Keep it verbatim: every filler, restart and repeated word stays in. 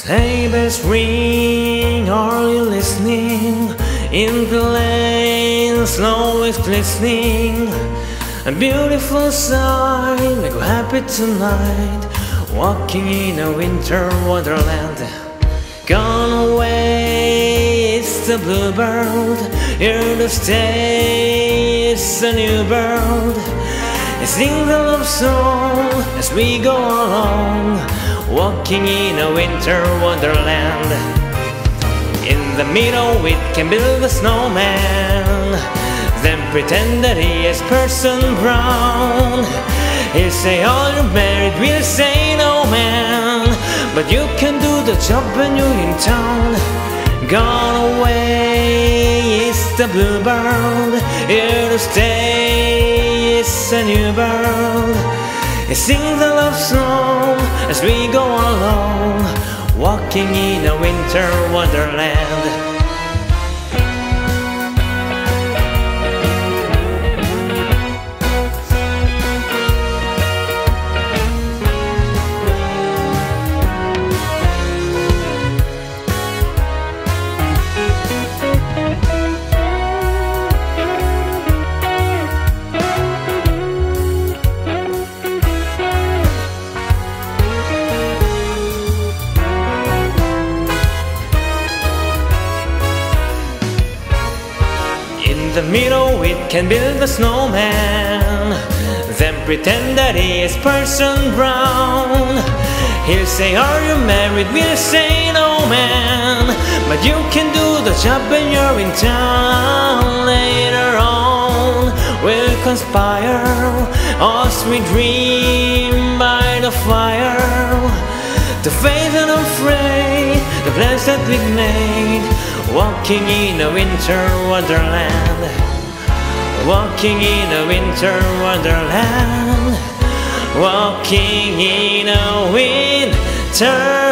Hey, bells ring, are you listening? In the lane, snow is glistening. A beautiful sight, make you happy tonight. Walking in a winter wonderland. Gone away, it's the bluebird. Here to stay, it's a new bird. It sings a love song as we go along, walking in a winter wonderland. In the middle we can build a snowman, then pretend that he is Parson Brown. He'll say, "Are you married?" We'll say, "No, man," but you can do the job when you're in town. Gone away is the bluebird, here to stay is a new bird. It sings a love song as we go along, walking in a winter wonderland. In the middle we can build a snowman, then pretend that he is Parson Brown. He'll say, "Are you married?" We'll say, "No, man," but you can do the job when you're in town. Later on we'll conspire as we dream by the fire, to face unafraid the plans that we've made, walking in a winter wonderland. Walking in a winter wonderland. Walking in a winter